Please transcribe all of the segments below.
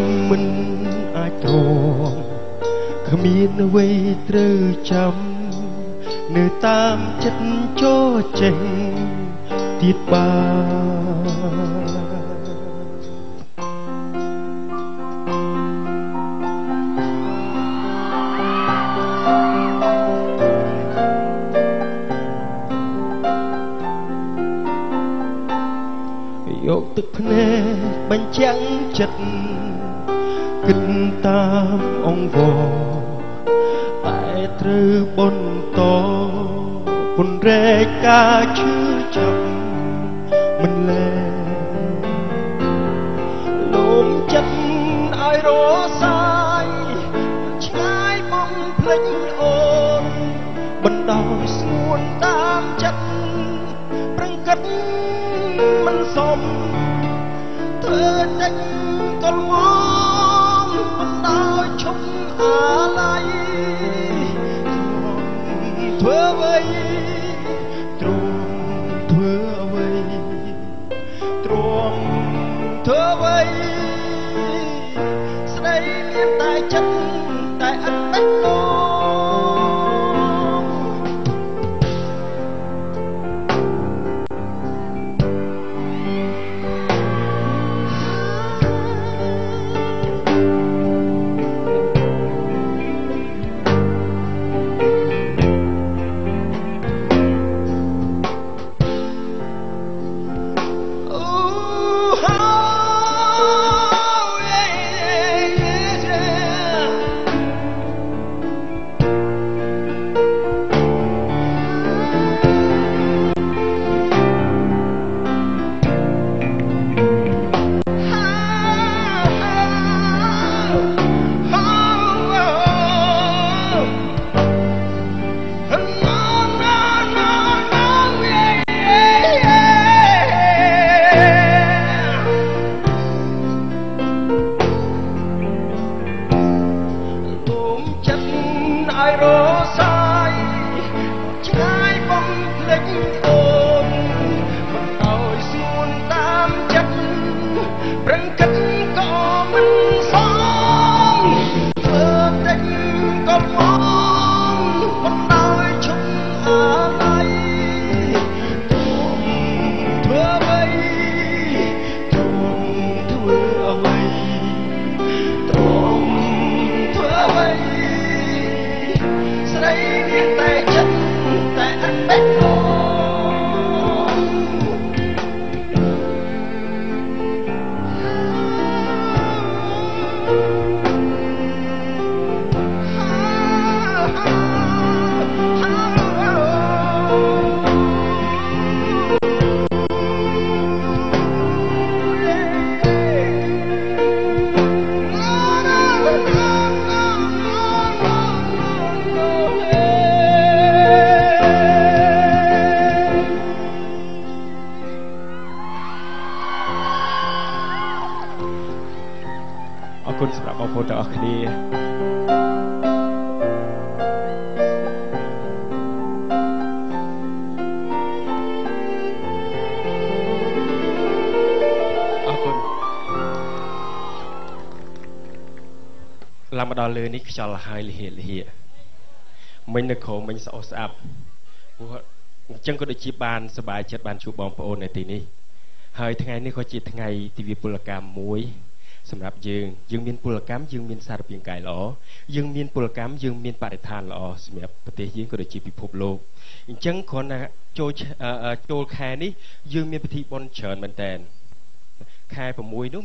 មិនអាចទ្រាំគ្មានអ្វីត្រូវចាំនៅតាមចិត្តចូលចេញទៀតយកទឹកភ្នែកបញ្ចាំងចិត្តគិតតាមអង្វរតែត្រូវបន្តពន្រែកការឈឺចាប់មិនលែលោមចិត្តឲ្យរសាយឆ្ងាយបំភ្លេចអូនបណ្ដោយស្ងួនតាមចិត្តប្រឹងគិតមិនសមធ្វើតែកលងបណ្ដោយឈប់អាឡ័យធ្វើអ្វីទ្រង់ធ្វើអ្វីទ្រង់ធ្វើអ្វីស្ដីមានតែចិត្តតែអត់បេះដូងឡើងមកដល់លើនេះខ្យល់ហើយលិហិមិញនៅក្រោមមិញស្អុះស្អាប់ព្រោះអញ្ចឹងក៏ដូចជាបានសប្បាយចិត្តបានជួបបងប្អូននៅទីនេះហើយថ្ងៃនេះក៏ជាថ្ងៃទិវាពលកម្មមួយសម្រាប់យើងមានពលកម្មយើងមានសារពាង្គកាយល្អយើងមានពលកម្មយើងមានបរិស្ថានល្អសម្រាប់ប្រទេសយើងក៏ដូចជាពិភពលោកអញ្ចឹងគ្រាន់តែចូលខែនេះយើងមានពិធីបុណ្យច្រើនមែនតើខែ6នោះ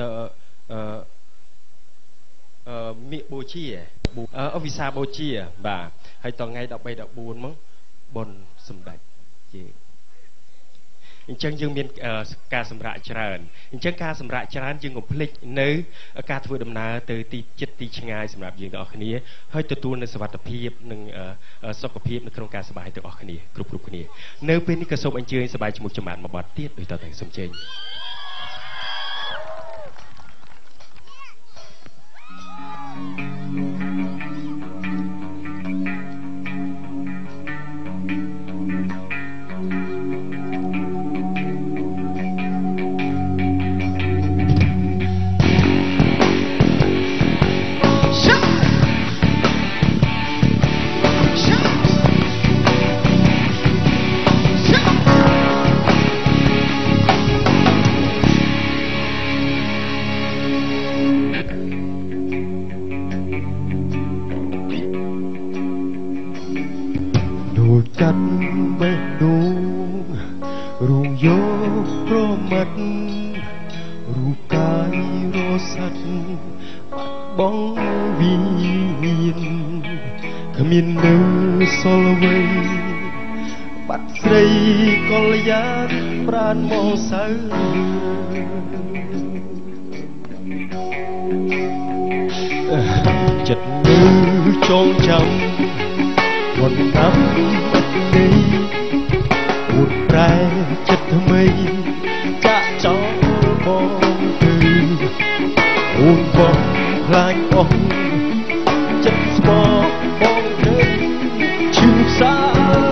មេបូជាវិសាបូជាបាទហើយតថ្ងៃ13 14មកបុណ្យសម្ដេចយើងអញ្ចឹងយើងមានការសម្រាកច្រើនអញ្ចឹងការសម្រាកច្រើនយើងកុំភ្លេចនៅការធ្វើដំណើរទៅទីចិត្តទីឆ្ងាយសម្រាប់យើងទាំងអស់គ្នាហើយទទួលនៅសុវត្ថិភាពនិងសុខភាពនៅក្នុងការសប្បាយទាំងអស់គ្នាគ្រប់គ្នានៅពេលនេះក៏សូមអញ្ជើញសប្បាយជាមួយចំណាត់មួយបទទៀតដូចតទៅសូមអញ្ជើញเดูจัดไม่ดูรูโยโปรมัดรูกายโรสัตปัดบ้องวิญญาณขมิ้นเนื้อสลเวปัดใส่กลยาปราณมองสาวจัดมือจงจำวันน้ำนี้อุดแปรจัดทำไมจะจ้องมองคืออุ่นบองคลายอ่อนจัดสมองมองเดินชื่อสาว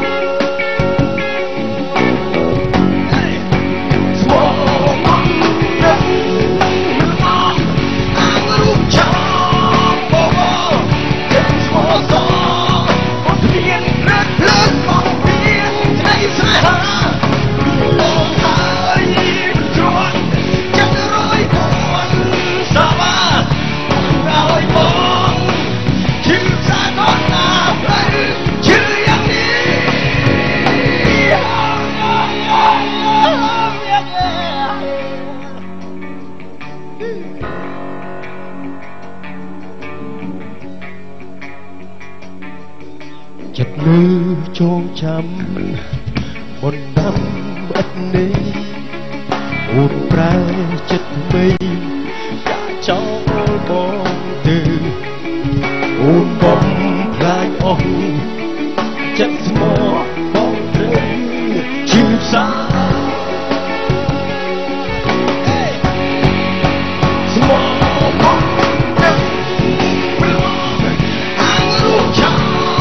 จัดมือจงจำบนน้ำอันนี้อุ่นแปรจัดไม่จะจ้องมองตื่นอุ่นบอมพลายอ่อนจัดสมองมองเดินชีพสาวสมองมองเดินไม่มองอ่างรูปช้าง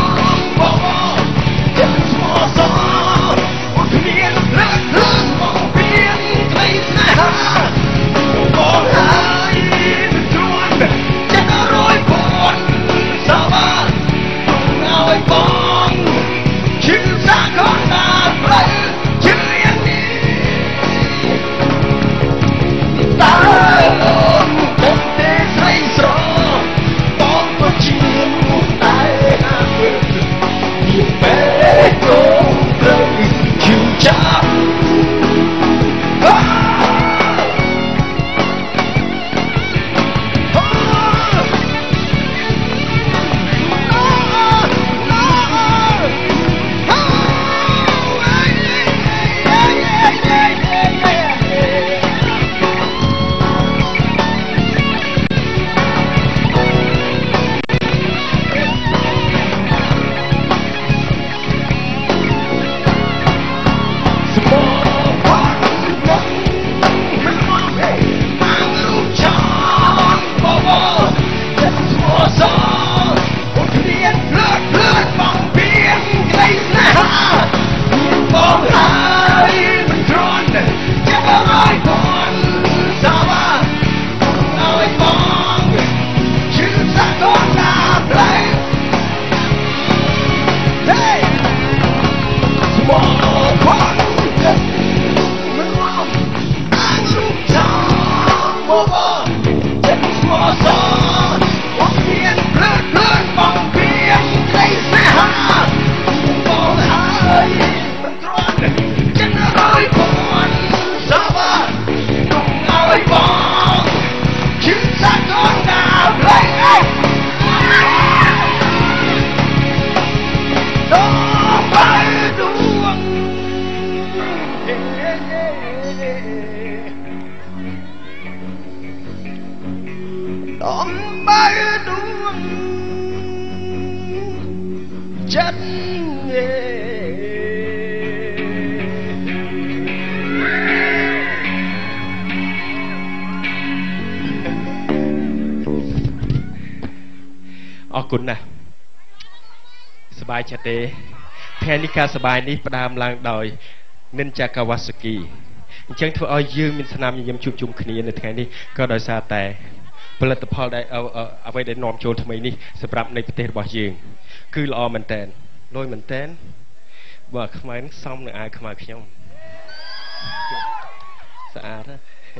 ออกกุนนะสบายชัดเจนแทนนิการสบายนี้ประดามลางดอยนินจากาวาสกีจังทั่วเอายืมมินสนามยิมชุมชุมคณีในแทนนี้ก็โดยซาแต่ผลิตภัณฑ์ได้เอาไว้ได้นอมโจทำไมนี่สำหรับในประเทศบายืงคือรอมันแตนโดยมันแตนว่าขมายซ้ำในอายขมายขย่มสะอาดนะ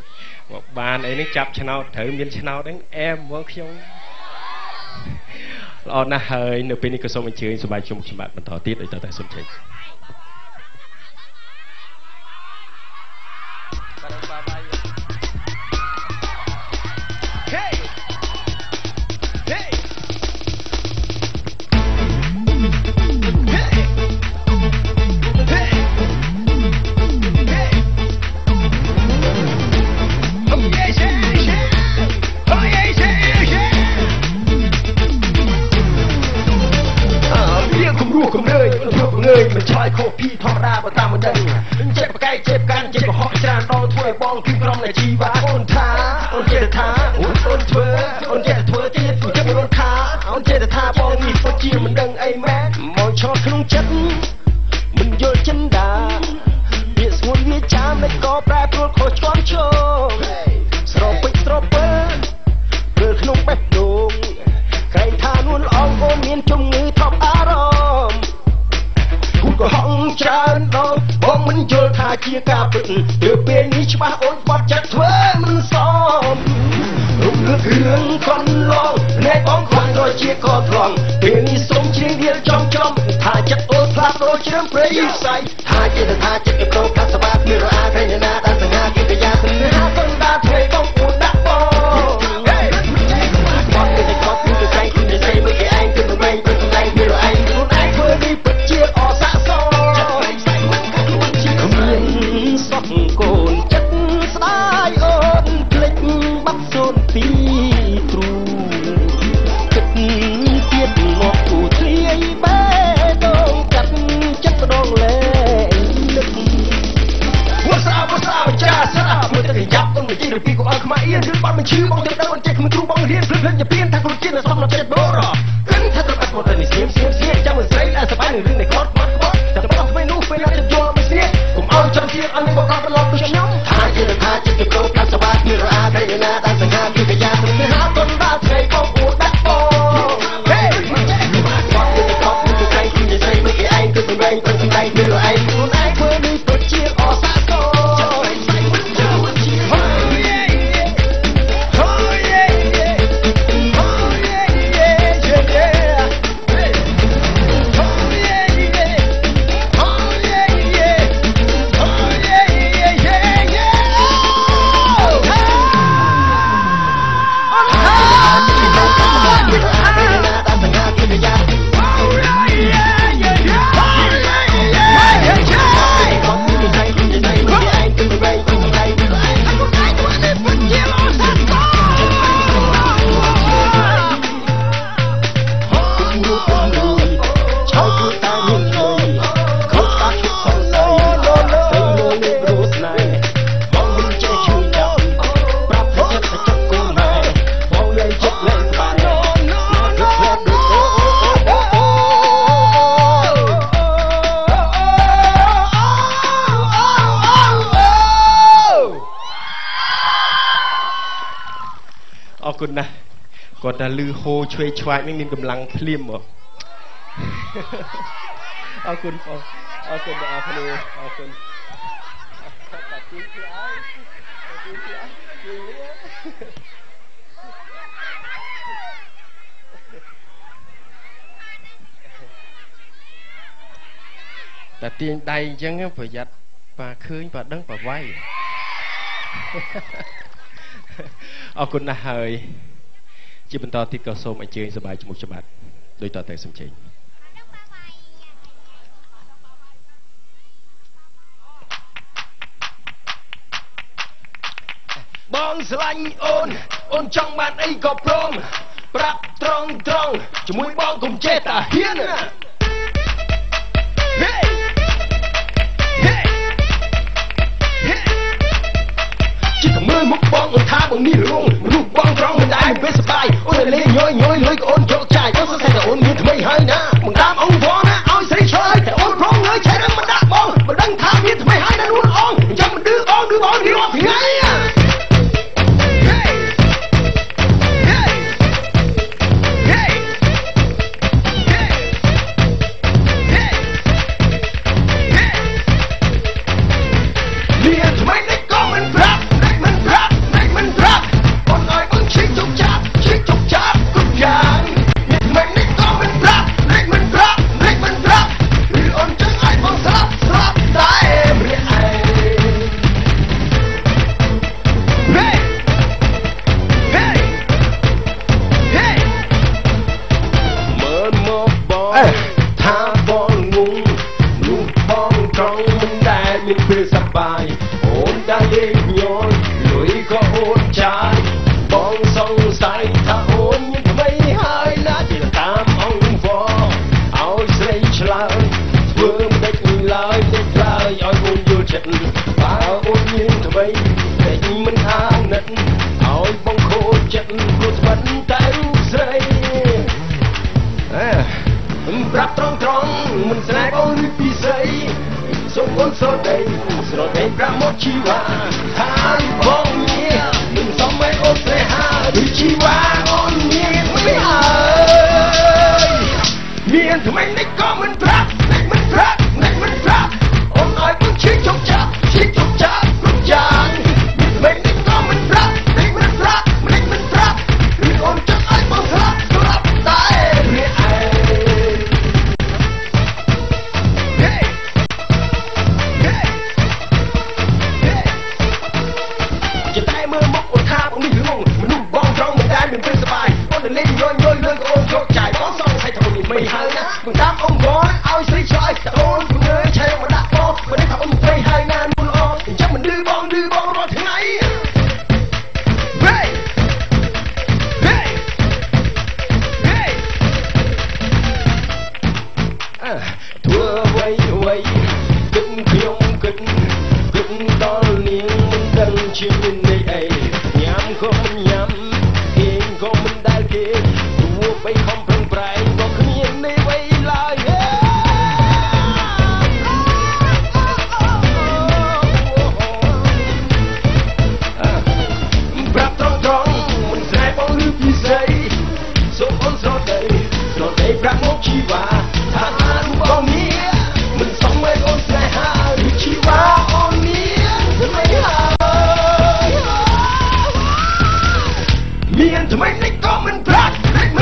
bàn ấy nó chập chăn nào thử miên chăn nào đấy em muốn khiêu lo na hơi nửa bên này có xong mình chơi số bài chung một bạn mình thọ tiết để tại sân chơi người mình chơi khô phi thọ ra và ta một đây chết một cái chết gan chết của họ tràn đo thuê bong kim crom này chi vá ôn tha ôn chết tha ôn chết thuê tiết ôn chết ôn tha ôn chết tha bong nhịp phô chia mình đừng ai mẹ mỏi cho không chất mình vô chân đà địa xuống phía cha mới có ba pro khó choáng cho stropper rồi không bẹp đồใครทานุ่นอองโอเมียนจมมือทอบอารมณ์ก็ห้องจานดอกบองมันโยนทาเกียกาปึ่งเดือเป็นนิชบ้าโอนปัดจัดเธอมันซ้อมลูกเรืองคนลองในบ้องควันโดยเชียกอดรองเป็นนิสมเชียงเดียวจอมทาจัดโอนพลาดโดยเชื่อมเปรย์ใส่ทาเจ็บกับโลกสบายเมื่ออาใครนาดันสง่ากิจยาสนื้อต้นดาเทยบ้องอุดดักบองบอลไม่ได้ครอบคุณจะใจคุณจะใส่เมื่อกี้ไอ้คุณทำไมเป็นทำไมเมื่อไอ้คุณไอ้เพื่อรีบเปิดเชียร์ออกสะสมสองโกนจัดสลายโอนเพลงบักโซนปีตรูจัดเสียดหมอกกูเทียเบ้ดองจัดจัดดองเล่ลึกว่าสาวจ้าสาวมันจะขยับต้องไม่จีนปีกูเอาขมาเอียนหรือบอลมันชื่อบอลเด็กดาวมันเจ๊กมันครูบอลเรียนเพลินอย่าเปลี่ยนทางคนจีนแล้วซ้อมเราจะโดนหรอขึ้นถ้าต้องอัดหมดเลยเสียงจำเหมือนไซแล้วสบายหนึ่งเรื่องในคอร์ดมัดแต่ไม่ต้องไม่รู้เวลาจะโยนไม่เสียผมเอาจำเทียนอันนี้บอกเราตลอดตัวฉันย้ำทาเจ็บกับโลกพลาสบายเมื่ออาใครนาดันสง่ากิจยาสนื้อหาต้นดาเทยบ้องอุดดักบองเฮ้ยมันจะครอบคุณจะใจคุณจะใส่เมื่อกี้ไอ้คุณเป็นไรเป็นทำไรเมื่อไอ้คุณไอ้เพื่อรีบเปิดเชียร์ออกสะสมคุณนะก่อนจะลือโฮช่วยช่วยไม่มีกำลังพลิ้มหรอเอาคุณฟองเอาคุณเอาพลูเอาคุณตัดทิ้งที่ไอ้ตัดทิ้งที่ไอ้อยู่เนี่ยแต่ตีนใดยังประหยัดปลาคืนปลาดังปลาไว้เอาคุณนะเฮ้ยจีบต่อที่กระทรวงอันเชิญสบายจมูกฉบับโดยต่อแต่สมเชิงบองสลายโอนจังบ้านไอ้กอบพร้อมปรับตรงจมูกบองกุมเจตาเฮียนเฮ้จิตมือมุกบองอุท่าบองนี่รุ่งรูปบองร้องมันได้มันเป็นสบายโอนเลยย้อยเลยก็โอนโยกใจก็สะใส่แต่โอนมีทำไมให้นะมึงตามองค์พอนะเอาใส่เฉยแต่โอนร้องเลยใช้ดังมันดักบองมันดังท่ามีทำไมให้นะนุ่นอ่องจะมันดื้ออ่องดื้อบองที่รอถึงไงเមានពេលសប្បាយអូនដើរលេងញ័រលុយក៏អូនចាយបងសង្ស័យថាអូនមានថ្មីហើយណាជាតាមអង្គវឲ្យស្រីឆ្លើយធ្វើមិនដេចឡើយដេចឡើយឲ្យអូនយល់ចិត្តបើអូនមានថ្មីដេចមិនអាណិតឲ្យបងខូចចិត្តព្រោះស្វិតតែរូបស្រីប្រាប់ត្រង់មិនស្នេហ៍បងឬពិសេសសូមអូនស្រដីប្រាប់មកជីវ៉ាថាបងមានមិនសមឲ្យអូនស្នេហាឬជីវ៉ាអូនមានមិនហើយមានថ្មីនេះក៏មិនប្រាប់អូនឲ្យបងឈឺជុកចាគ្រប់យ៉ាងមានថ្មីនេះក៏មិនប្រាប់ឬអូនចង់ឲ្យបងស្លាប់តែនេះឯងមានពេលសប្បាយអូនទៅលេងយល់លើក៏អូនយកចាយបងសង្ស័យថាអូនមានមិនហើយណាមិនតាមអង្គរឲ្យស្រីឆ្លើយតែអូនគំងើឆែកមកដាក់បងមិនដឹងថាអូនមិនហើយណានួនល្អអញ្ចឹងមិនឌឺបងរាល់ថ្ងៃធ្វើអ្វីគិតខ្ញុំគិតដល់នាងមិនដឹងជាមានន័យអីញ៉ាំក៏មិនញ៉ាំក៏មិនដែលគេទោះបីខំប្រឹងប្រែងក៏គ្មានន័យអ្វីឡើយប្រាប់ត្រង់មិនស្នេហ៍បងឬពិសេសសូមអូនស្រដីប្រាប់មកជីវ៉ាថាបងមានមិនសមឲ្យអូនស្នេហាឬជីវ៉ាអូនមានមិនហើយមានថ្មីនេះក៏មិនប្រាប់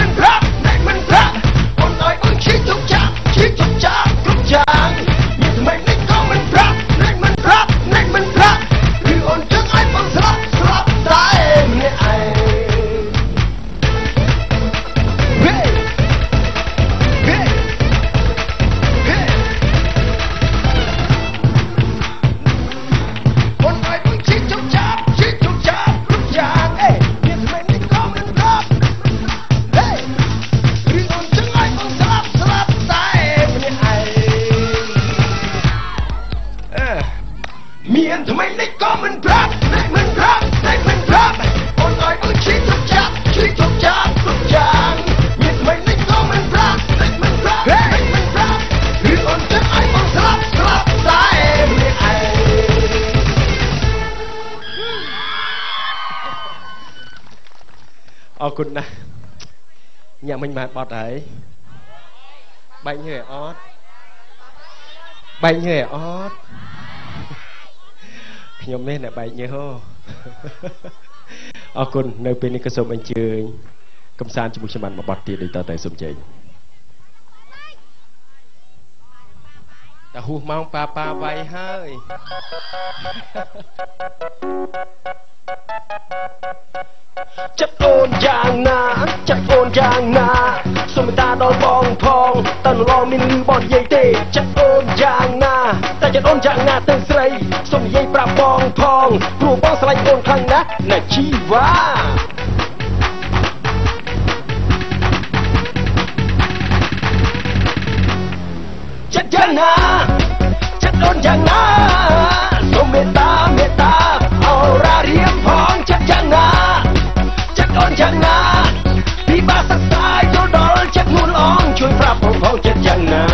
អូនឲ្យបងឈឺជុកចាគ្រប់យ៉ាងមានថ្មីនេះក៏មិនប្រាប់ឬអូនចង់ឲ្យបងស្លាប់តែនេះឯងអូនឲ្យបងឈឺជុកចាគ្រប់យ៉ាងមានថ្មីនេះក៏មិនប្រាប់ឬអូនចង់ឲ្យបងស្លាប់តែនេះឯងមានថ្មីនេះក៏មិនប្រាប់អូនឲ្យបងឈឺជុកចាគ្រប់យ៉ាងមានថ្មីនេះក៏មិនប្រាប់ឬអូនចង់ឲ្យបងស្លាប់តែនេះឯងអរគុណណាស់ញ៉ាំមិញបានបត់ហើយបែកញើអត់ខ្ញុំនេះអ្នកបែកញើអរគុណនៅពេលនេះក៏សូមអញ្ជើញកំសាន្តជាមួយខ្ញុំបានមួយបទទៀតដូចតទៅសូមជ័យតែហួសម៉ោងប៉ាវាយហើយចិត្តអូនយ៉ាងណាសូមមេត្តាដល់បងផងតើលោកមានឮបទនិយាយទេចិត្តអូនយ៉ាងណាតែចិត្តអូនយ៉ាងណាទៅស្រីសូមនិយាយប្រាប់បងផងព្រោះបងស្រឡាញ់អូនខ្លាំងណាស់ណាជីវ៉ាចិត្តយ៉ាងណាចិត្តអូនយ៉ាងណាសូមមេត្តាអូរារៀមផងចិត្តយ៉ាងណាចិត្តអូនយ៉ាងណាពីបាសិក្សាចូលដល់ចិត្តនួនអងជួយប្រាប់ផងចិត្តយ៉ាងណា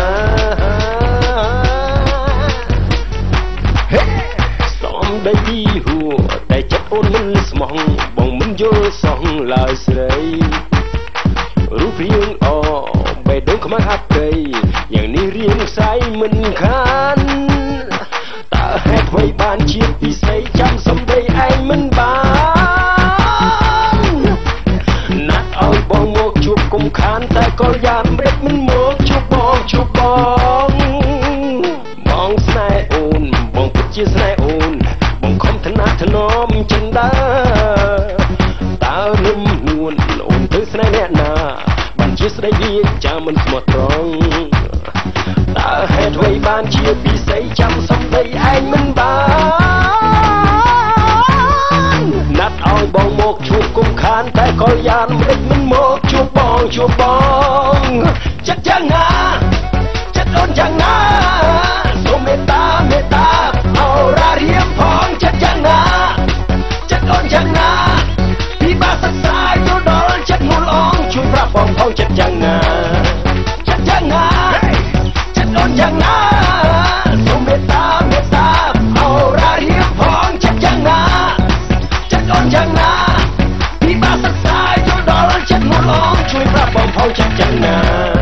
សំដីពីហួរតែចិត្តអូនមិនស្មោះបងមិនយល់សោះឡើយស្រីរូបរាងបេះដូងខ្មៅអតីយ៉ាងនេះរៀងខ្សែមិនខានតើហេតុអ្វីបានជាពិសេសចាំសំដីឯងមិនបានណាត់ឲ្យបងមកជួបគុំខានតែក៏យ៉ាងម្លេចមិនមកជួបបងស្នេហ៍អូនបងពិតជាស្នេហ៍អូនបងខំថ្នាក់ថ្នមចិនដើតើរំនួនអូនទៅស្នេហ៍អ្នកណាបានជាស្ដីវាចាមិនស្មោះត្រង់តើเหตุไว้บ้านเชียร์ปีใสจำสมได้ไอ้มันบ้านนัดเอาบองโมกชูกุมขานแต่ก็ยานเล็กมันโมกชูบองจัดยังงาจัดโดนยังงาโซเมตาเอาราเรียมพองจัดยังงาจัดโดนยังงาพี่บ้าสักสายโยดอลจัดมูลองช่วยพระปองพองจัดยังงาจัดยังงาจัดโดนยังงาโซเมตาเอาราเรียมพองจัดยังงาจัดโดนยังงาพี่บ้าสักสายโยดอลจัดมูลองช่วยพระปองพองจัดยังงา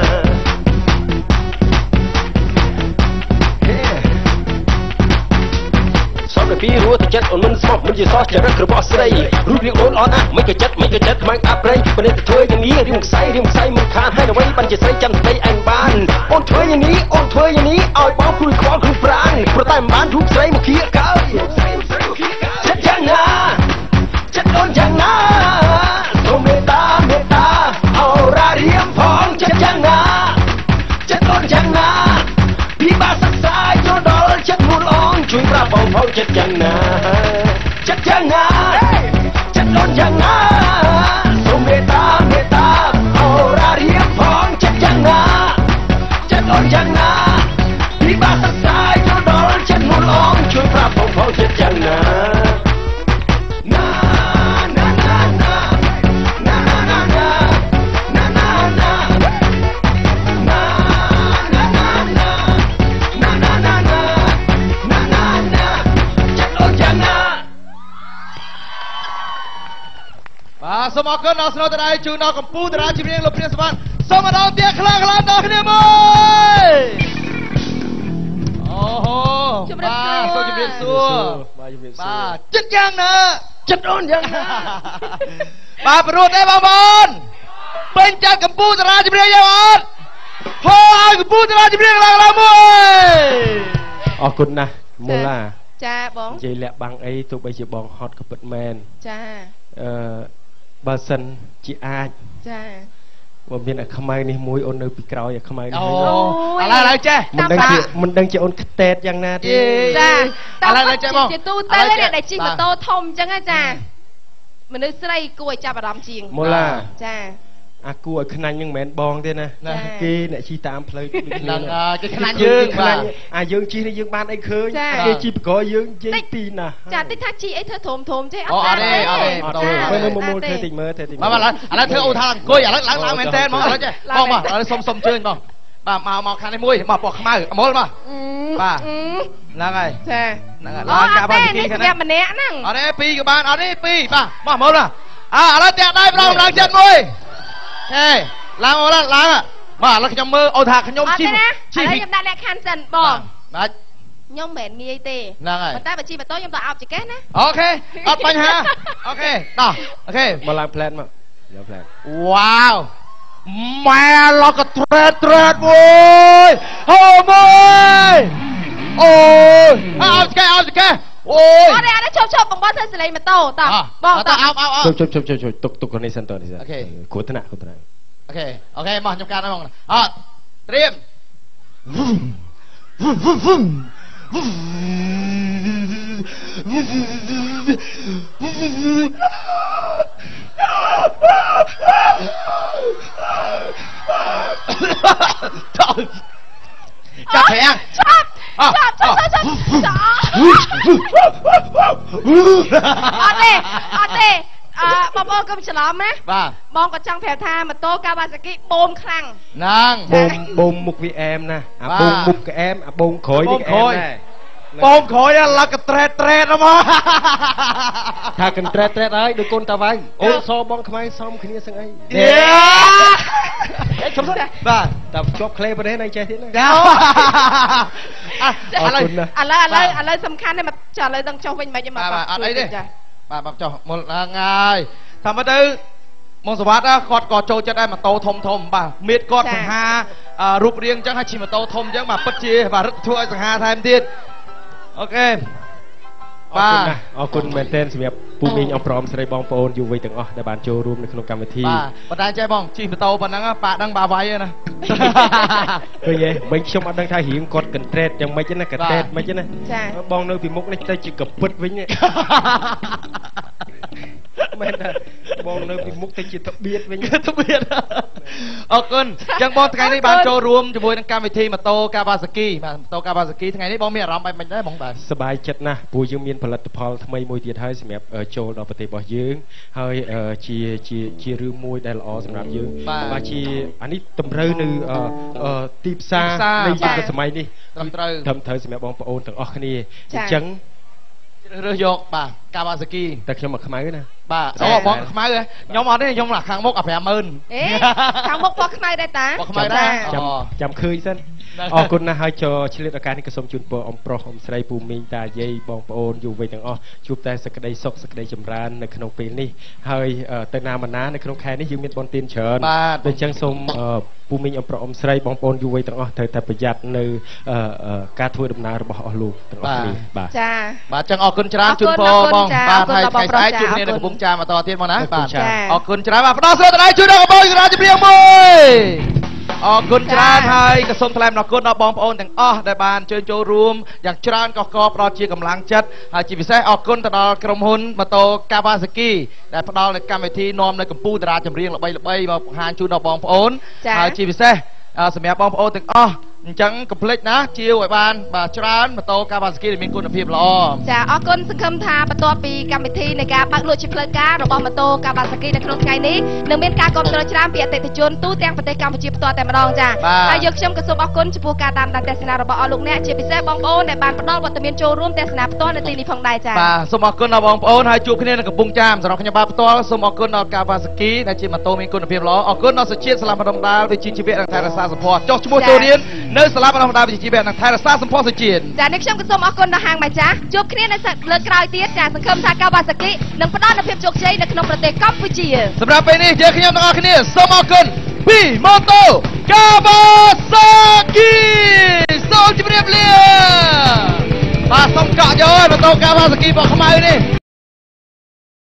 ពីរੂទៅចិត្តអូនមិនស្មោះមិនជាសោះចរិតរបស់ស្រីរូបរាងអូនល្អណាស់មិនក៏ចិត្តខ្មាំងអាប់រៃប៉ុន្តែធ្វើយ៉ាងនេះរៀងខ្សែមិនខានហើយអ្វីបានជាស្រីចាំស្ដីឯងបានអូនធ្វើយ៉ាងនេះឲ្យបងព្រួយខ្វល់ខ្លួនប្រាណព្រោះតែមិនបានរូបស្រីមកគៀកកើចិត្តយ៉ាងណាចិត្តអូនយ៉ាងណាសូមមេត្តាអោរារៀមផងចិត្តយ៉ាងណាចិត្តអូនយ៉ាងណាពីបាសិក្សាយកដល់ចិត្តមូលអងជួយប្រាប់បងផងចិត្តយ៉ាងណាចិត្តអូនយ៉ាងណាសូមមេត្តាអោរារៀមផងចិត្តយ៉ាងណាចិត្តអូនយ៉ាងណាពីបាសិក្សាយកដល់ចិត្តមូលអងជួយប្រាប់បងផងចិត្តយ៉ាងណាសូមអរគុណដល់ស្នូតដៃជូនដល់កម្ពុជាតារាជំនាញលោកព្រាសវណ្ណសូមម្ដងទៀតខ្លាំងដល់គ្នាមួយអូហូជំរាបសួរបាទចិត្តយ៉ាងណាចិត្តអូនយ៉ាងណាបាទព្រោះទេបងប្អូនពេញចិត្តកម្ពុជាតារាជំនាញយ៉ាងអត់ហូឲ្យកម្ពុជាតារាជំនាញខ្លាំងមួយអរគុណណាស់មូឡាចាបងនិយាយលាក់បាំងអីទោះបីជាបងហត់ក៏ពិតមែនចាបើសិនជាអាចចាបើមានអាខ្មៅនេះមួយអូននៅពីក្រោយអាខ្មៅនេះអូឥឡូវចេះមិនដឹងជាអូនខ្ទេតយ៉ាងណាទេចាឥឡូវចេះបងជាទូទៅអ្នកដែលជិះម៉ូតូធំអញ្ចឹងចាមនុស្សស្រីគួរឲ្យចាប់អារម្មណ៍ជាងមូឡាចាអាគួរឲ្យខ្នាញ់នឹងមិនមែនបងទេណាគេអ្នកជិះតាមផ្លូវហ្នឹងគេខ្នាញ់យើងបាទអាយើងជិះនេះយើងបានអីឃើញគេជិះបកយើងនិយាយពីណាចាតិចថាជិះអីធ្វើធំចេះអត់ទេមើលធ្វើតិចមើលបាទឥឡូវធ្វើអូថាអង្គុយឥឡូវឡើងមែនតើហ្មងឥឡូវចេះបងបាទឥឡូវសុំជើញបងបាទមកខាងនេះមួយមកពណ៌ខ្មៅអមូលមកបាទហ្នឹងហើយចាហ្នឹងហើយឡើងកាបាគីខាងនេះម្នាក់ហ្នឹងអត់ទេពីរក៏បានអត់ទេពីរបាទមកអមូលណាឥឡូវតាក់ដៃប្រងឡើងចិត្តមួយហេឡើងអូឡើងបាទឥឡូវខ្ញុំមើលអូថាខ្ញុំជិះខ្ញុំដាក់លក្ខខណ្ឌសិនបងបាទខ្ញុំមិនងាយទេហ្នឹងហើយប៉ុន្តែបើជិះម៉ូតូខ្ញុំទៅអោបចកេះណាអូខេអត់បញ្ហាអូខេដោះអូខេមកឡើងផ្លែតមកយកផ្លែតវ៉ាវម៉ែលោកក៏ត្រេតមួយអូមួយអូយអោបចកេះអូយអត់ទេឈប់បងធ្វើសលេងម៉ូតូតោះបងតោះអោបជប់ទុកនេះសិនតនេះសិនគ្រោះថ្នាក់អូខេមកខ្ញុំកាត់ហ្នឹងអត់ត្រៀមចាប់ប្រាំងចាប់អត់ទេបងប្អូនកុំច្រឡំណាបាទបងក៏ចង់ប្រាប់ថាម៉ូតូកាវ៉ាសាគីបូមខ្លាំងហ្នឹងបូមមុខវាអែមណាអាបូមមុខក៏អែមអាបូមក្រោយវាអែមដែរបូមក្រោយឡកត្រេតហ្មងថាកន្ត្រេតហើយដូចកូនតាវ៉ៃអូនសបងខ្មែរសំគ្នាសឹងអីជុំបាទតែជាប់ក្លេប្រទេសណៃចេះទៀតណាឥឡូវសំខាន់នេះមកចាឥឡូវដឹងចុះវិញមិនមកអត់អីទេបាទមកចុះមុនហ្នឹងហើយថាមកទៅមកសវត្តគាត់ក៏ចូលចិត្តដែរម៉ូតូធំបាទមៀតគាត់សង្ហារូបរាងអញ្ចឹងហើយជិះម៉ូតូធំអញ្ចឹងបាទពិតជាបាទរឹកធ្វើឲ្យសង្ហាថែមទៀតអូខេអរគុណមែនទែនសម្រាប់ពូមីងអព្រមស្រីបងប្អូនយុវវ័យទាំងអស់ដែលបានចូលរួមនៅក្នុងកម្មវិធីបាទប៉ុន្តែចេះបងជិះម៉ូតូប៉ុណ្ណឹងប៉ាដឹងបាវាយណាឃើញទេមិញខ្ញុំអត់ដឹងថារៀងគាត់កន្ត្រេតយ៉ាងម៉េចណាកន្ត្រេតមិនណាបងនៅពីមុខនេះទៅជាកពិតវិញមែនទេបងនៅពីមុខទៅជាតបៀតវិញតបៀតអរគុណចឹងបងថ្ងៃនេះបានចូលរួមជាមួយនឹងកម្មវិធីម៉ូតូ Kawasaki បាទម៉ូតូ Kawasaki ថ្ងៃនេះបងមានអារម្មណ៍បែបម៉េចដែរបងបាទសប្បាយចិត្តណាស់ព្រោះយើងមានផលិតផលថ្មីមួយទៀតហើយសម្រាប់ចូលដល់ប្រទេសរបស់យើងហើយជារឿងមួយដែលល្អសម្រាប់យើងបាទជាអានេះតម្រូវនៅទីផ្សារនៃយុគសម័យនេះត្រឹមត្រូវសម្រាប់បងប្អូនទាំងអស់គ្នាអញ្ចឹងរើសយកបាទ Kawasaki តែខ្ញុំមកខ្មៅណាបាទអូបងខ្មៅខ្ញុំអត់ទេខ្ញុំខាងមុខ50000 ខាងមុខពណ៌ខ្មៅដែរតាពណ៌ខ្មៅដែរចាំឃើញសិនអរគុណណាស់ហើយឆ្លៀតឱកាសនេះក៏សូមជូនពរអំប្រុសអំស្រីពូមីងតាយាយបងប្អូនយុវវ័យទាំងអស់ជួបតែសេចក្តីសុខសេចក្តីចម្រើននៅក្នុងពេលនេះហើយទៅណាមកណានៅក្នុងខែនេះយើងមានបុណ្យទានច្រើនដូច្នេះសូមពូមីងអំប្រុសអំស្រីបងប្អូនយុវវ័យទាំងអស់ត្រូវតែប្រយ័ត្ននៅការធ្វើដំណើររបស់អស់លោកទាំងអស់គ្នាបាទចាបាទចឹងអរគុណច្រើនជូនពរបងបាទហើយថ្ងៃស្អែកជួបគ្នានៅកំពង់ចាមបន្តទៀតមកណាបាទអរគុណច្រើនបាទផ្ដល់សិទ្ធិជួយដល់បងប្អូនរាជព្រាមមួយអរគុណច្រើនហើយក៏សូមថ្លែងអំណរគុណដល់បងប្អូនទាំងអស់ដែលបានអញ្ជើញចូលរួមយ៉ាងច្រើនកកកផ្ដល់ជាកម្លាំងចិត្តហើយជាពិសេសអរគុណទៅដល់ក្រុមហ៊ុនម៉ូតូ Kawasaki ដែលផ្ដល់នៅកម្មវិធីនាំនៅកម្ពុជាតារាចម្រៀងល្បីៗមកបង្ហាញជូនដល់បងប្អូនហើយជាពិសេសសម្រាប់បងប្អូនទាំងអស់អញ្ចឹងកុំភ្លេចណាជាវឲ្យបានបាទច្រើនម៉ូតូ Kawasaki ដែលមានគុណភាពល្អចាអរគុណសង្ឃឹមថាបន្ទាប់ពីកម្មវិធីនៃការបើកលក់ជាផ្លូវការរបស់ម៉ូតូ Kawasaki នៅក្នុងថ្ងៃនេះនឹងមានការគាំទ្រច្រើនពីអតិថិជនទូទាំងប្រទេសកម្ពុជាផ្ទាល់តែម្ដងចាហើយយើងខ្ញុំក៏សូមអរគុណចំពោះការតាមដានទស្សនារបស់អស់លោកអ្នកជាពិសេសបងប្អូនដែលបានផ្ដល់វត្តមានចូលរួមទស្សនាផ្ទាល់នៅទីនេះផងដែរចាបាទសូមអរគុណដល់បងប្អូនហើយជួបគ្នានៅកំពង់ចាមសម្រាប់ខ្ញុំបាទផ្ទាល់សូមអរគុណដល់ Kawasaki ដែលជាម៉ូតូមានគុណភាពល្អអរគុណដល់សុជាតិសាលាបណ្ដុំដាលវិជ្ជាជីវៈនិងថែរក្សាសម្ផស្សចុះឈ្មោះចូលរៀននៅសាលាបណ្ដុំដាលវិជ្ជាជីវៈនិងថែរក្សាសម្ផស្សសុជាតិចានេះខ្ញុំក៏សូមអរគុណដល់ហាងម្ចាស់ជួបគ្នានៅលើកក្រោយទៀតចាសង្ឃឹមថា Kawasaki នឹងផ្ដល់នូវភាពជោគជ័យនៅក្នុងប្រទេសកម្ពុជាសម្រាប់ពេលនេះយើងខ្ញុំទាំងអស់គ្នាសូមអរគុណពីម៉ូតូ Kawasaki សូមជម្រាបលាបាទសូមកក់យកម៉ូតូ Kawasaki របស់ខ្មៅនេះ